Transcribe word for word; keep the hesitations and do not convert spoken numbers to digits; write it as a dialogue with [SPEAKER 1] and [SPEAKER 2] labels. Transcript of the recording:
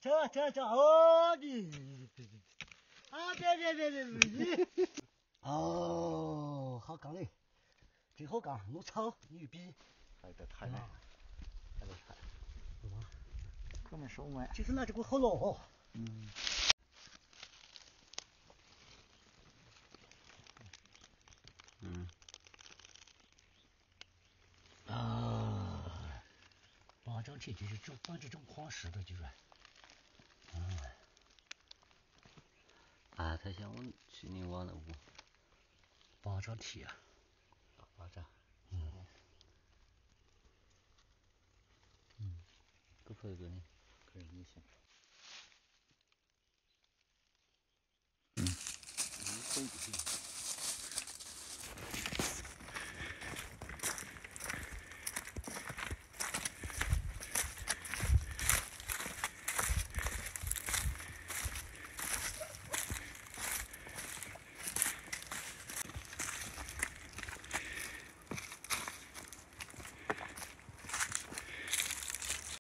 [SPEAKER 1] 这这这哦你，啊别别别别别，哦好讲嘞，真好讲，我操牛逼，
[SPEAKER 2] 还得太难，还得太，
[SPEAKER 1] 是吧？
[SPEAKER 2] 可没收买，
[SPEAKER 1] 就是那这个好老哦。
[SPEAKER 2] 嗯。嗯。
[SPEAKER 1] 啊，八张铁就是这放这种矿石的，就是。嗯。
[SPEAKER 2] 啊，他想我去年挖的屋。
[SPEAKER 1] 八张铁啊。
[SPEAKER 2] 八张。
[SPEAKER 1] 嗯。
[SPEAKER 2] 嗯。够不够呢？可以，你行。嗯。嗯，可以。